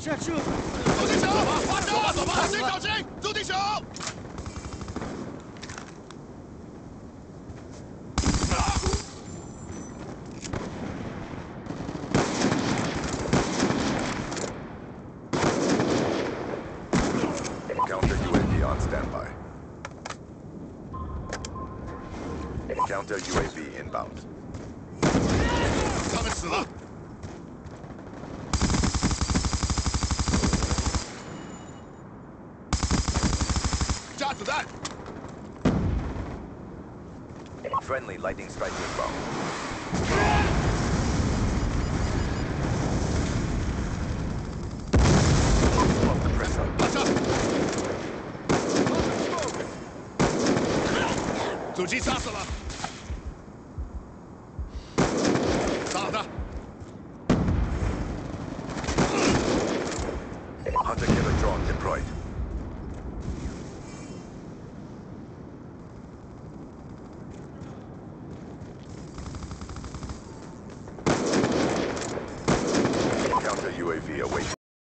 下车！ 走地球，发射！走吧，小心小心，走地球！ Counter UAV on standby. Counter UAV inbound. 他们死了。加子弹。 Friendly lightning strike inbound. Off the pressure. 发射！阻击杀死了。杀了他。 Hunter killer drone deployed. Counter UAV awaiting.